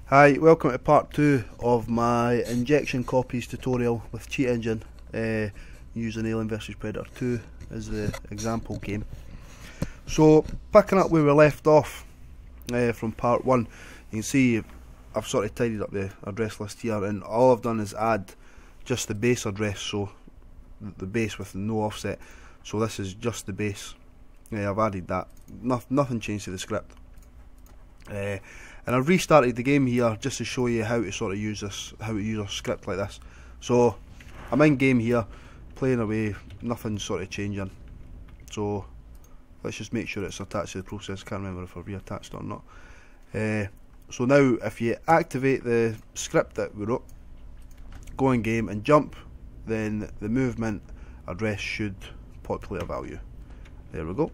Hi, welcome to part 2 of my injection copies tutorial with Cheat Engine, using Alien vs Predator 2 as the example game. So, picking up where we left off from part 1, you can see I've sort of tidied up the address list here, and all I've done is add just the base address, so the base with no offset. So this is just the base. I've added that. Nothing changed to the script. And I've restarted the game here just to show you how to sort of use this, how to use a script like this. So I'm in game here, playing away, nothing sort of changing. So let's just make sure it's attached to the process. Can't remember if I've reattached it or not. So now if you activate the script that we wrote, go in game and jump, then the movement address should populate a value. There we go.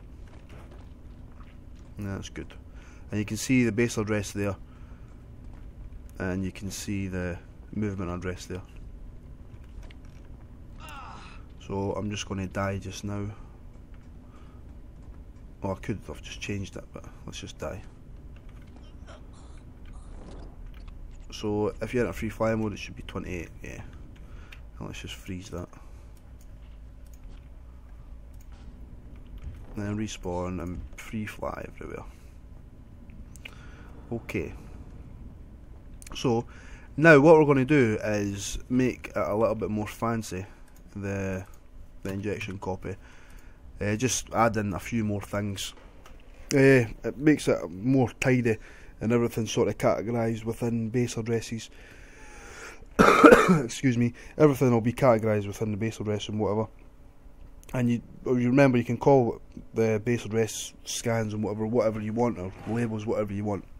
That's good. And you can see the base address there, and you can see the movement address there. So I'm just going to die just now. Well, I could have just changed it, but let's just die. So if you're in a free fly mode, it should be 28, yeah. And let's just freeze that. And then respawn and free fly everywhere. Okay, so now what we're going to do is make it a little bit more fancy, the injection copy. Just add in a few more things. It makes it more tidy, and everything's sort of categorised within base addresses. Excuse me, everything will be categorised within the base address and whatever. And you remember, you can call the base address scans and whatever you want, or labels, whatever you want.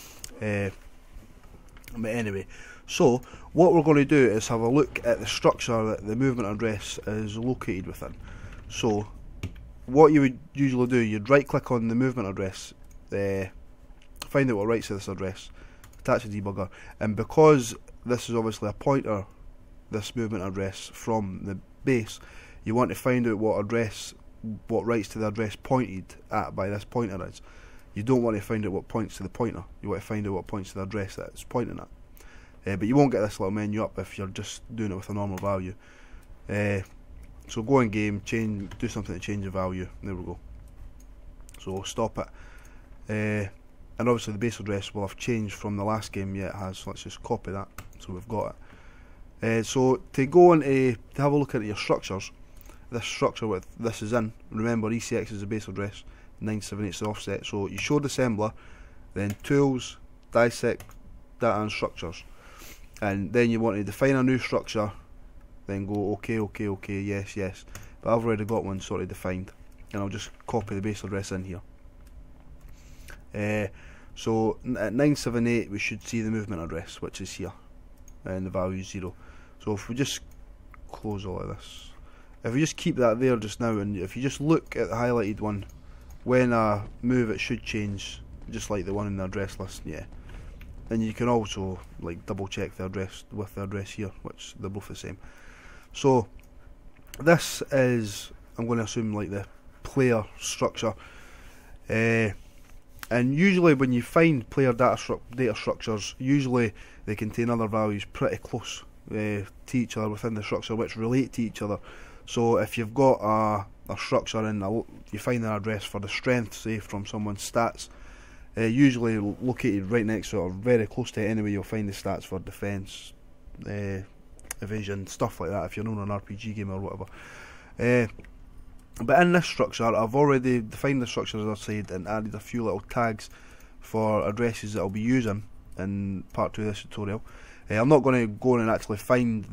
But anyway, so what we're going to do is have a look at the structure that the movement address is located within. So what you would usually do, you'd right click on the movement address, find out what writes to this address, attach a debugger, and because this is obviously a pointer, this movement address from the base, you want to find out what writes to the address pointed at by this pointer is. You don't want to find out what points to the pointer, you want to find out what points to the address that it's pointing at. But you won't get this little menu up if you're just doing it with a normal value. So go in game, do something to change the value, there we go. So stop it. And obviously the base address will have changed from the last game, yeah it has, so let's just copy that, so we've got it. So to go on to have a look at your structures, this structure with this is in, remember ECX is the base address, 978 is the offset, so you show the assembler, then tools, dissect, data and structures, and then you want to define a new structure, then go okay, yes, but I've already got one sort of defined, and I'll just copy the base address in here. So at 978 we should see the movement address, which is here, and the value is 0. So if we just close all of this, if we just keep that there just now, and if you just look at the highlighted one, when I move it should change, just like the one in the address list, yeah. And you can also like double check the address with the address here, which they're both the same. So this is, I'm going to assume, like the player structure. And usually when you find player data structures, usually they contain other values pretty close to each other within the structure, which relate to each other. So if you've got a structure and you find an address for the strength, say from someone's stats, usually located right next to it or very close to it anyway, you'll find the stats for defense, evasion, stuff like that if you're on an RPG game or whatever. But in this structure, I've already defined the structure as I said, and added a few little tags for addresses that I'll be using in part 2 of this tutorial. I'm not going to go in and actually find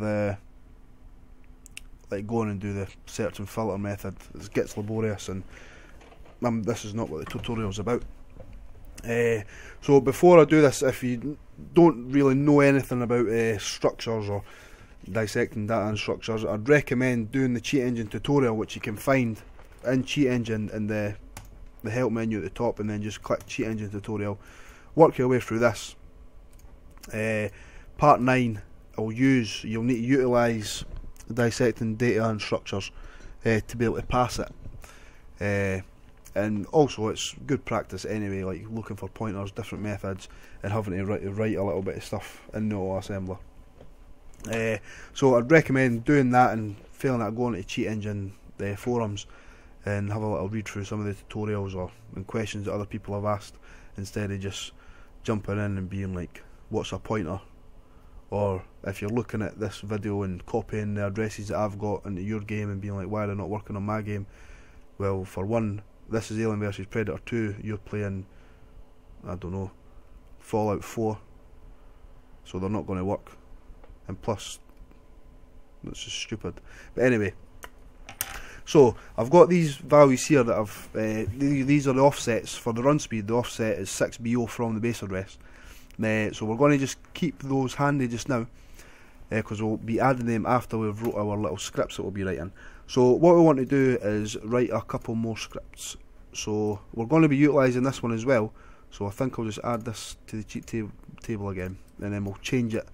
go on and do the search and filter method. It gets laborious, and this is not what the tutorial is about. So before I do this, if you don't really know anything about structures or dissecting data and structures, I'd recommend doing the Cheat Engine tutorial, which you can find in Cheat Engine in the help menu at the top, and then just click Cheat Engine tutorial. Work your way through this. Part 9, you'll need to utilise dissecting data and structures to be able to pass it. And also it's good practice anyway, like looking for pointers, different methods, and having to write a little bit of stuff in the auto-assembler. So I'd recommend doing that, and failing that, going to Cheat Engine forums and have a little read through some of the tutorials and questions that other people have asked, instead of just jumping in and being like, what's a pointer? Or if you're looking at this video and copying the addresses that I've got into your game and being like, why are they not working on my game? Well, for one, this is Alien vs Predator 2, you're playing, I don't know, Fallout 4, so they're not going to work. And plus, that's just stupid. But anyway, so I've got these values here that I've, these are the offsets for the run speed. The offset is 6BO from the base address. So we're going to just keep those handy just now, because we'll be adding them after we've wrote our little scripts that we'll be writing. So what we want to do is write a couple more scripts. So we're going to be utilising this one as well, so I think I'll just add this to the cheat table again, and then we'll change it.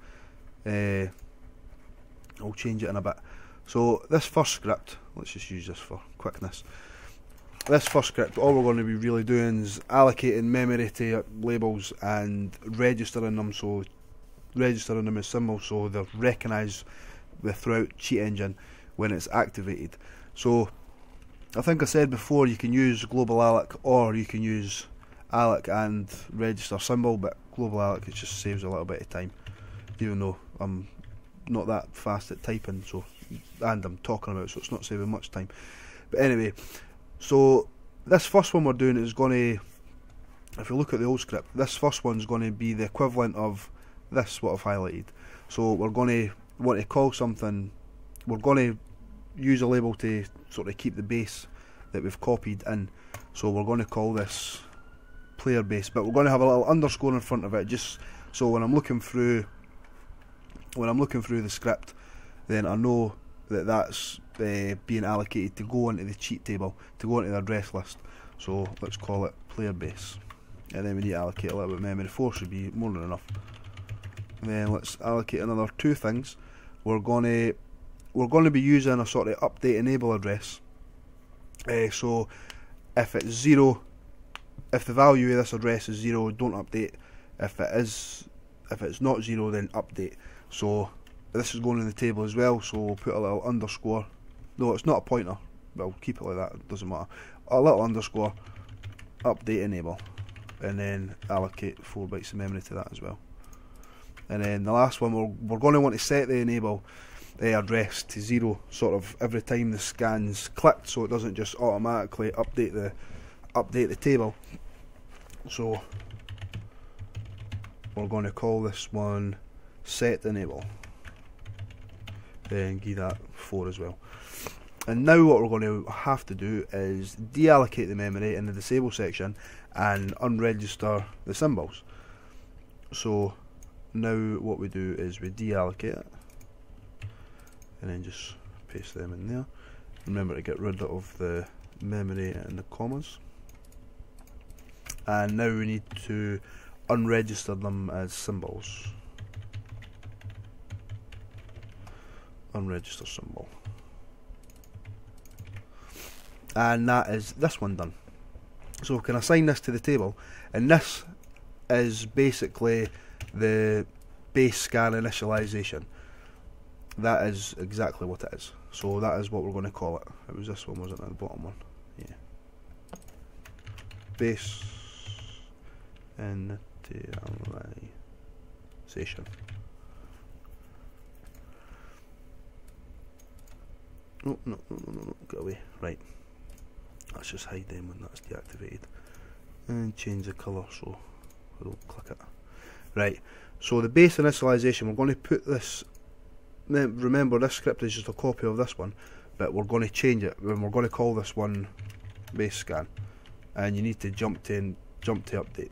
I'll change it in a bit. So this first script, let's just use this for quickness. This first script, all we're going to be really doing is allocating memory to labels and registering them, so registering them as symbols so they're recognised throughout Cheat Engine when it's activated. So I think I said before, you can use global alloc, or you can use alloc and register symbol, but global alloc, it just saves a little bit of time, even though I'm not that fast at typing, so, and I'm talking about it, so it's not saving much time. But anyway, so this first one we're doing is going to, if you look at the old script, this first one's going to be the equivalent of this, what I've highlighted. So we're going to want to call something, we're going to use a label to sort of keep the base that we've copied in. So we're going to call this player base, but we're going to have a little underscore in front of it, just so when I'm looking through the script, then I know that that's being allocated to go into the cheat table, to go into the address list. So let's call it player base, and then we need to allocate a little bit of memory. 4 should be more than enough. And then let's allocate another 2 things. We're going to be using a sort of update enable address. So if it's 0, if the value of this address is 0, don't update. If it's not 0, then update. So this is going in the table as well, so we'll put a little underscore. No, it's not a pointer, but we'll keep it like that, it doesn't matter. A little underscore, update enable, and then allocate 4 bytes of memory to that as well. And then the last one, we're going to want to set the enable address to 0 sort of every time the scan's clicked, so it doesn't just automatically update the table. So we're going to call this one set enable, then give that 4 as well. And now what we're going to have to do is deallocate the memory in the disable section and unregister the symbols. So now what we do is we deallocate it and then just paste them in there. Remember to get rid of the memory and the commas. And now we need to unregister them as symbols. Unregister symbol. And that is this one done. So we can assign this to the table, and this is basically the base scan initialization. That is exactly what it is. So that is what we're going to call it. It was this one, wasn't it? The bottom one. Yeah. Base initialization. No, get away. Right. Let's just hide them when that's deactivated. And change the colour so I don't click it. Right. So the base initialization, we're going to put this, remember this script is just a copy of this one, but we're going to change it, and we're going to call this one base scan. And you need to jump to update.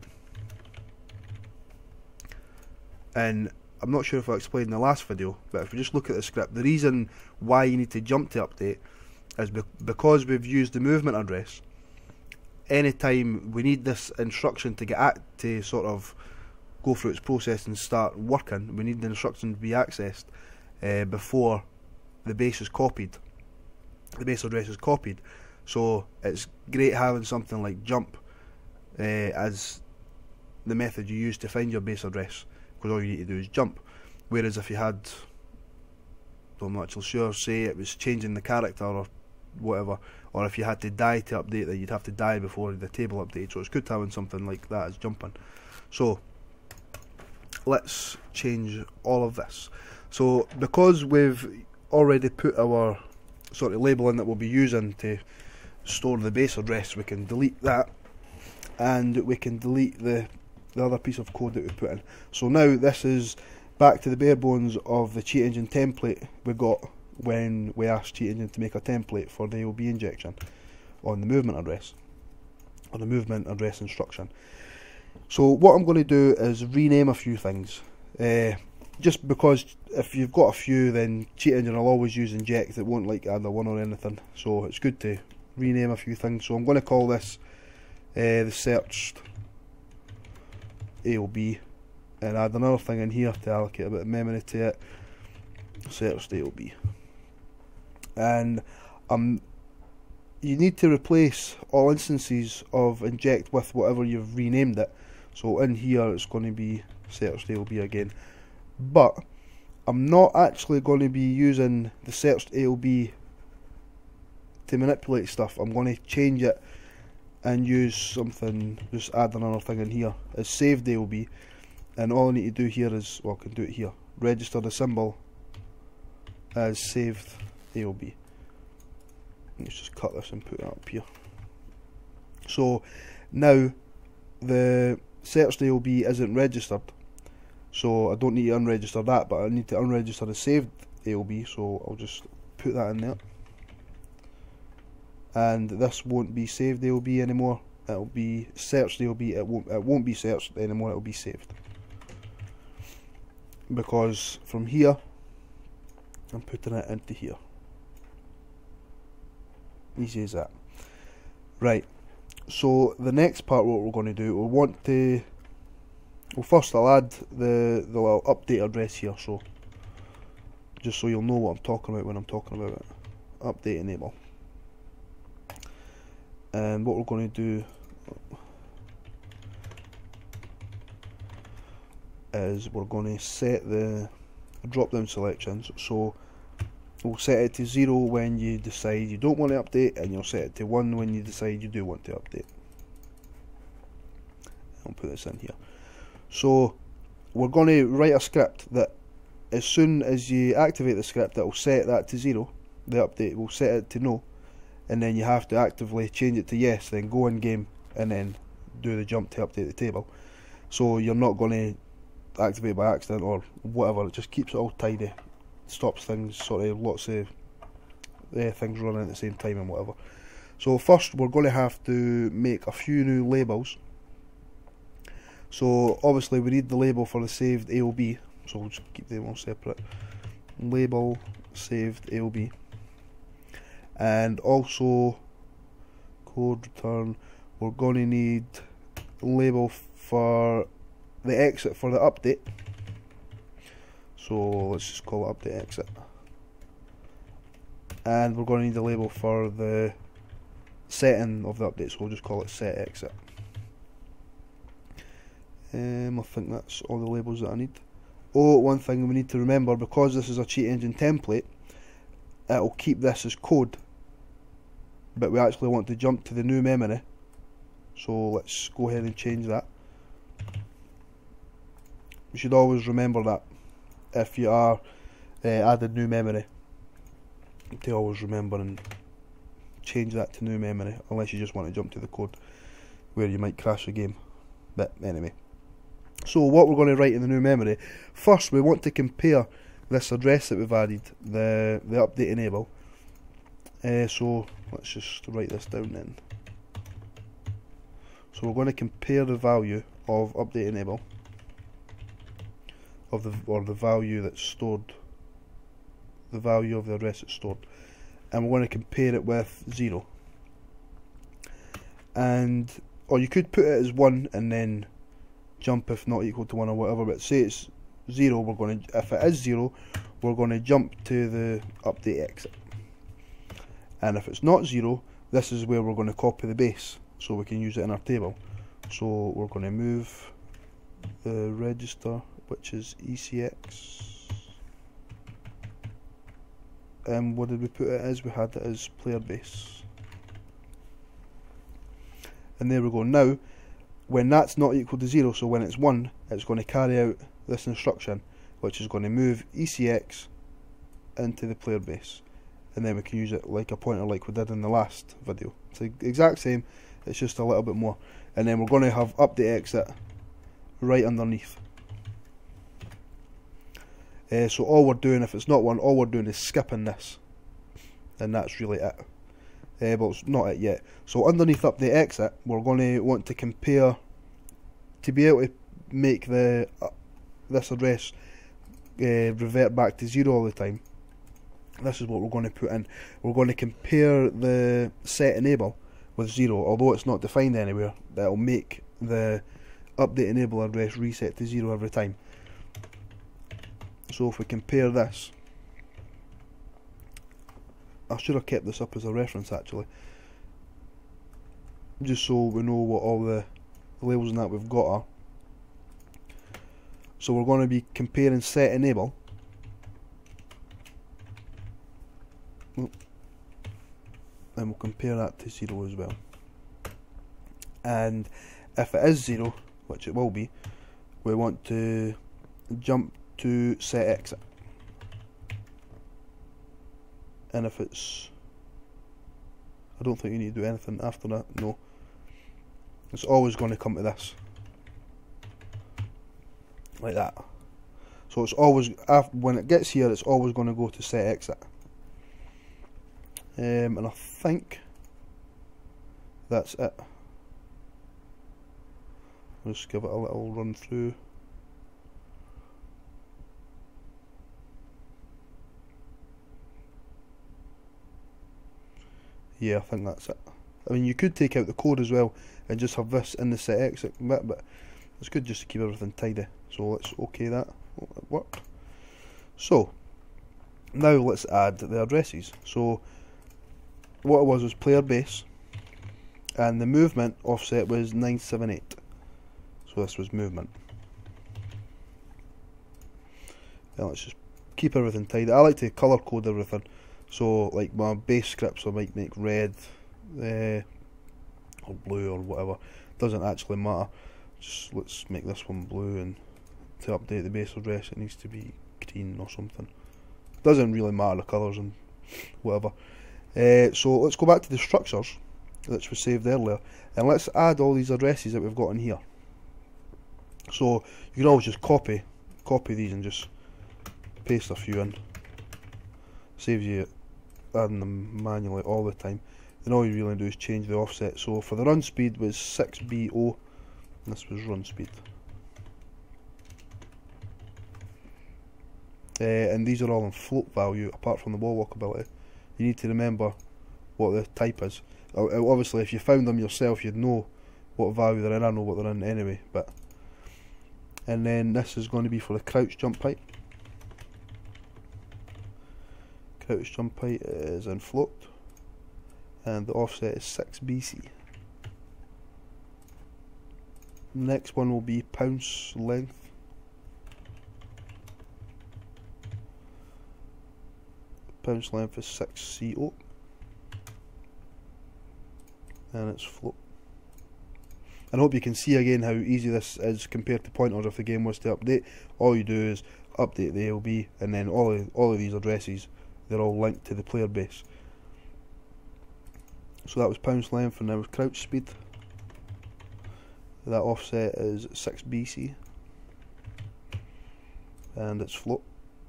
And I'm not sure if I explained in the last video, but if we just look at the script, the reason why you need to jump to update is because we've used the movement address. Anytime we need this instruction to to sort of go through its process and start working, we need the instruction to be accessed before the base is copied. The base address is copied. So it's great having something like jump as the method you use to find your base address, because all you need to do is jump. Whereas if you had, I'm not actually sure, say it was changing the character or whatever, or if you had to die to update that, you'd have to die before the table updated. So it's good having something like that as jumping. So let's change all of this. So because we've already put our sort of label in that we'll be using to store the base address, we can delete that, and we can delete the other piece of code that we put in. So now this is back to the bare bones of the cheat engine template we got when we asked cheat engine to make a template for the AoB injection on the movement address, or the movement address instruction. So what I'm going to do is rename a few things, just because if you've got a few, then cheat engine will always use inject, it won't like add a 1 or anything, so it's good to rename a few things. So I'm going to call this the searched AoB, and add another thing in here to allocate a bit of memory to it, searched AoB. And you need to replace all instances of inject with whatever you've renamed it. So in here it's going to be searched AoB again, but I'm not actually going to be using the searched AoB to manipulate stuff. I'm going to change it and use something, just add another thing in here. It's saved AoB, and all I need to do here is, well, I can do it here, register the symbol as saved AoB. Let's just cut this and put it up here. So now the searched AoB isn't registered, so I don't need to unregister that, but I need to unregister the saved AoB, so I'll just put that in there. And this won't be saved AoB anymore, it'll be searched AoB. It won't be searched anymore, it'll be saved, because from here I'm putting it into here. Easy as that. Right, so the next part, what we're going to do, well, first I'll add the little update address here, so just so you'll know what I'm talking about when I'm talking about it. Update enable. And what we're going to do is we're going to set the drop down selections. So we'll set it to 0 when you decide you don't want to update, and you'll set it to 1 when you decide you do want to update. I'll put this in here. So we're going to write a script that as soon as you activate the script, it will set that to 0, the update will set it to no, and then you have to actively change it to yes, then go in game and then do the jump to update the table. So you're not going to activate by accident or whatever, it just keeps it all tidy, stops things, sort of lots of things running at the same time and whatever. So first we're going to have to make a few new labels. So obviously we need the label for the saved AoB, so we'll just keep them all separate. Label saved AoB. And also code return, we're going to need a label for the exit for the update. So let's just call it update exit. And we're going to need a label for the setting of the update, so we'll just call it set exit. I think that's all the labels that I need. Oh, one thing we need to remember, because this is a cheat engine template, it'll keep this as code, but we actually want to jump to the new memory, so let's go ahead and change that. You should always remember that if you are adding new memory, to always remember and change that to new memory, unless you just want to jump to the code where you might crash the game. But anyway, so what we're going to write in the new memory, first we want to compare this address that we've added, the update enable. So let's just write this down then. So we're going to compare the value of update enable of the value that's stored, the value of the address that's stored, and we're going to compare it with 0. And or you could put it as 1 and then jump if not equal to 1 or whatever, but say it's 0, we're going to, if it is 0, we're going to jump to the update exit. And if it's not 0, this is where we're going to copy the base so we can use it in our table. So we're going to move the register, which is ECX, and what did we put it as? We had it as player base, and there we go. Now when that's not equal to 0, so when it's 1, it's going to carry out this instruction, which is going to move ECX into the player base, and then we can use it like a pointer like we did in the last video. It's the exact same, it's just a little bit more. And then we're going to have update exit right underneath. So all we're doing, if it's not 1, all we're doing is skipping this, and that's really it. But it's not it yet. So underneath update exit, we're going to want to compare, to be able to make the this address revert back to 0 all the time. This is what we're going to put in. We're going to compare the set enable with 0, although it's not defined anywhere. That'll make the update enable address reset to 0 every time. So if we compare this, I should have kept this up as a reference actually, just so we know what all the labels and that we've got are. So we're going to be comparing set enable and we'll compare that to 0 as well. And if it is 0, which it will be, we want to jump to set exit. And if it's, I don't think you need to do anything after that, no. It's always going to come to this, like that. So it's always, when it gets here, it's always going to go to set exit. And I think that's it. I'll just give it a little run through. Yeah, I think that's it. I mean, you could take out the code as well and just have this in the set exit bit, but it's good just to keep everything tidy. So let's OK that. Oh, it worked. So now let's add the addresses. So what it was player base, and the movement offset was 978. So this was movement. And let's just keep everything tidy. I like to colour code everything. So like my base scripts I might make red or blue or whatever. Doesn't actually matter. Just let's make this one blue, and to update the base address it needs to be green or something. Doesn't really matter the colours and whatever. So let's go back to the structures which we saved earlier, and let's add all these addresses that we've got in here. So you can always just copy these and just paste a few in. Saves you adding them manually all the time. Then all you really do is change the offset. So for the run speed was 6BO, and this was run speed. And these are all in float value apart from the wall walk ability. You need to remember what the type is. Obviously if you found them yourself you'd know what value they're in. I know what they're in anyway, but. And then this is going to be for the crouch jump height. Crouch jump height is in float, and the offset is 6BC. Next one will be pounce length. Pounce length is 6CO, and it's float. And I hope you can see again how easy this is compared to pointers if the game was to update. All you do is update the AoB, and then all of these addresses, they're all linked to the player base. So that was pounce length, and that was crouch speed. That offset is 6BC, and it's float.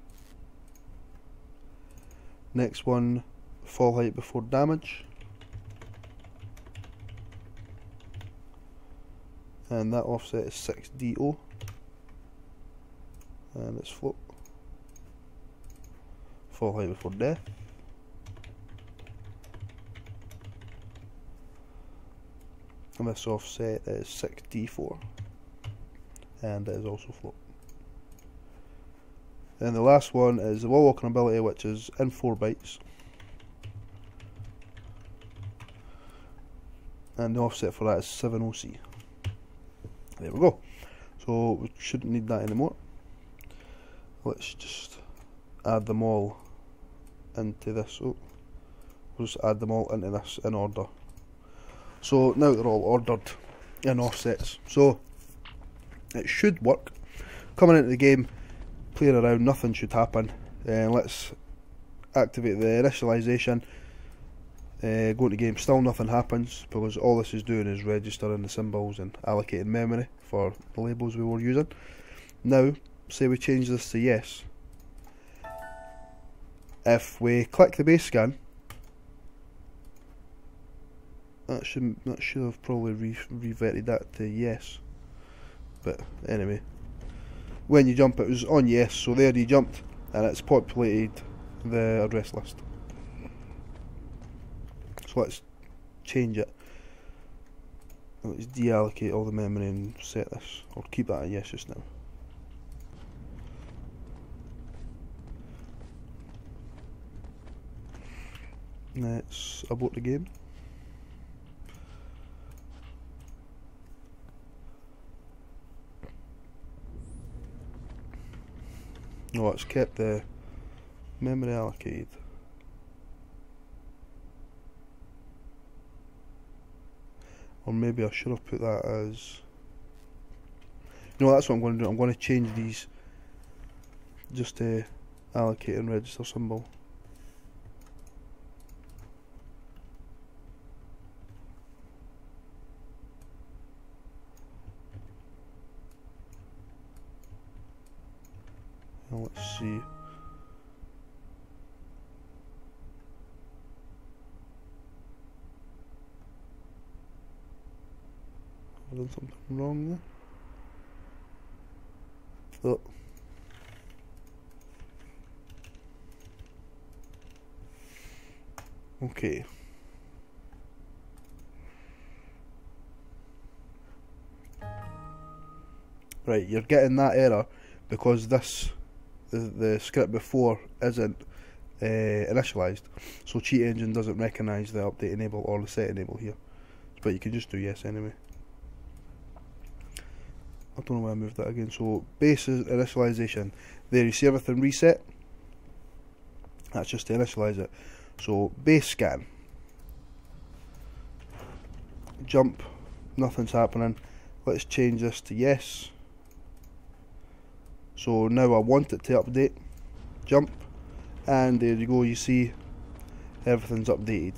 Next one, fall height before damage, and that offset is 6DO, and it's float. Fall height before death, and this offset is 6D4, and it is also float. And the last one is the wall walking ability, which is in 4 bytes. and the offset for that is 70C. There we go. So we shouldn't need that anymore. Let's just add them all into this. Oh, we'll just add them all into this in order. So now they're all ordered in offsets. So it should work. Coming into the game, playing around, nothing should happen. Let's activate the initialization. Go into game, still nothing happens because all this is doing is registering the symbols and allocating memory for the labels we were using. Now, say we change this to yes. If we click the base scan, that should have probably reverted that to yes. But anyway, when you jump, it was on yes, so there you jumped, and it's populated the address list. So let's change it. Let's deallocate all the memory and set this, or keep that at yes just now. Let's abort the game. No, it's kept the memory allocated. Or maybe I should have put that as... No, that's what I'm going to do. I'm going to change these just to allocate and register symbol. Now let's see. I've done something wrong there. Oh. Okay. Right, you're getting that error because this the script before isn't initialized, so Cheat Engine doesn't recognise the update enable or the set enable here. But you can just do yes anyway. I don't know why I moved that again. So base is initialization. There you see everything reset. That's just to initialize it. So base scan. Jump. Nothing's happening. Let's change this to yes. So now I want it to update. Jump. And there you go, you see everything's updated.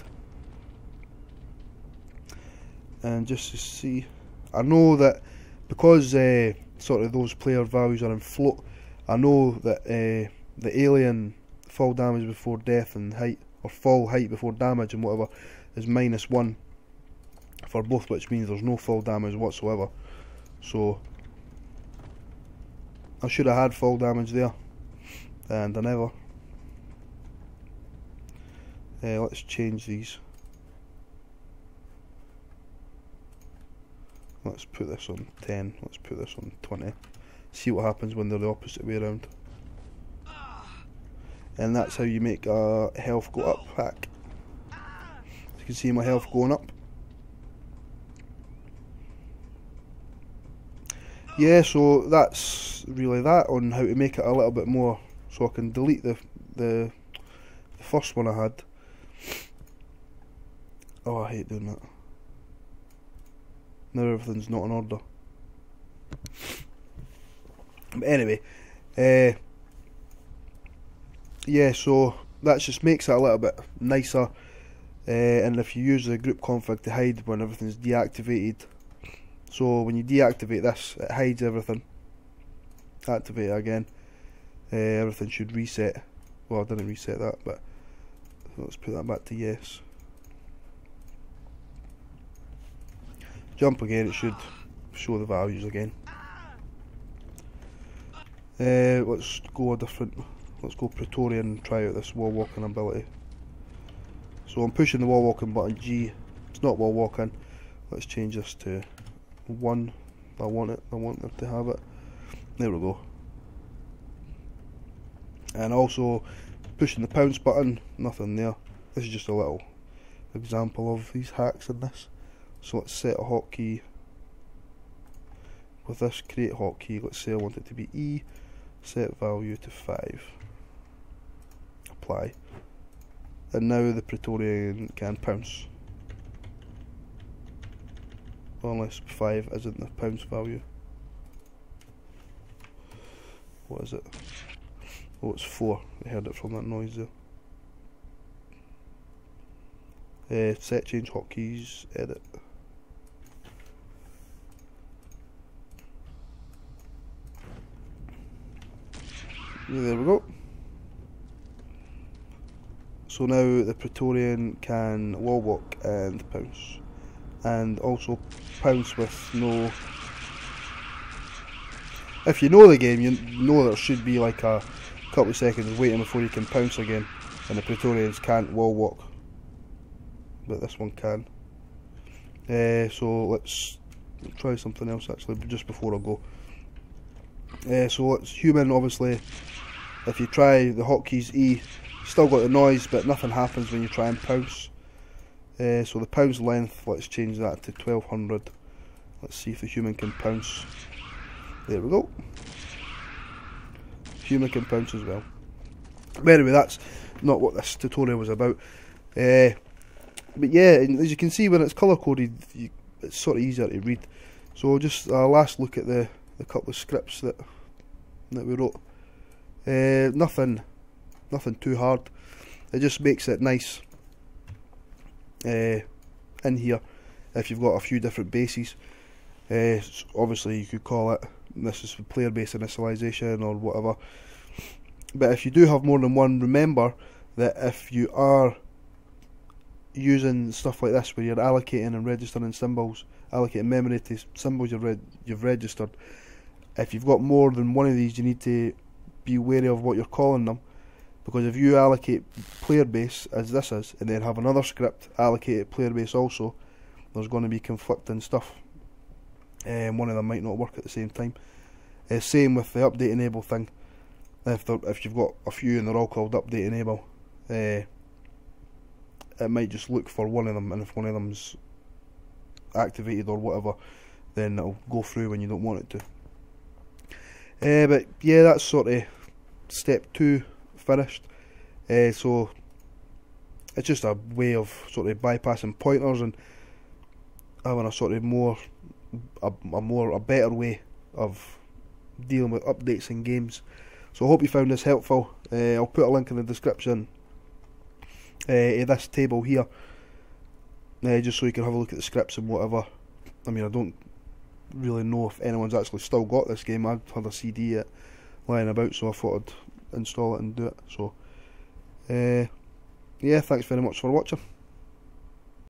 And just to see, I know that because sort of those player values are in float, I know that the alien fall damage before death and height, or fall height before damage and whatever, is -1 for both, which means there's no fall damage whatsoever. So I should have had fall damage there, and I never. Let's change these. Let's put this on 10, let's put this on 20. See what happens when they're the opposite way around. And that's how you make a health go up hack. As you can see my health going up. Yeah, so that's really that on how to make it a little bit more, so I can delete the first one I had. Oh, I hate doing that. Now everything's not in order. But anyway, yeah, so that just makes it a little bit nicer. And if you use the group config to hide when everything's deactivated, so when you deactivate this, it hides everything. Activate it again, everything should reset. Well, I didn't reset that, but let's put that back to yes. Jump again, it should show the values again. Let's go a different, let's go Praetorian and try out this wall walking ability. So I'm pushing the wall walking button G, it's not wall walking. Let's change this to 1, I want it to have it. There we go. And also pushing the pounce button, nothing there. This is just a little example of these hacks in this. So let's set a hotkey with this create hotkey. Let's say I want it to be E, set value to 5, apply, and now the Praetorian can pounce, unless 5 isn't the pounce value. What is it? Oh, it's 4. I heard it from that noise there. Set change hotkeys, edit. There we go. So now the Praetorian can wall walk and pounce, and also pounce with no. If you know the game, you know there should be like a couple of seconds waiting before you can pounce again, and the Praetorians can't wall walk, but this one can. So let's try something else actually, just before I go. So let's human, obviously. If you try the hotkeys E, still got the noise, but nothing happens when you try and pounce. So the pounce length, let's change that to 1200. Let's see if the human can pounce. There we go. Human can pounce as well. But anyway, that's not what this tutorial was about. But yeah, as you can see, when it's colour coded, it's sort of easier to read. So just a last look at the couple of scripts that we wrote. Nothing too hard. It just makes it nice in here if you've got a few different bases. Obviously you could call it, this is player base initialization or whatever, but if you do have more than one, remember that if you are using stuff like this where you're allocating and registering symbols, allocating memory to symbols you've registered, if you've got more than one of these, you need to be wary of what you're calling them, because if you allocate player base as this is and then have another script allocate player base also, there's going to be conflicting stuff, and one of them might not work at the same time. Same with the update enable thing. If you've got a few and they're all called update enable, it might just look for one of them, and if one of them's activated or whatever, then it'll go through when you don't want it to. But yeah, that's sort of step 2 finished. So it's just a way of sort of bypassing pointers and having a sort of a better way of dealing with updates in games. So I hope you found this helpful. I'll put a link in the description to this table here, just so you can have a look at the scripts and whatever. I mean, I don't really know if anyone's actually still got this game. I'd had a CD lying about, so I thought I'd install it and do it. So yeah, thanks very much for watching.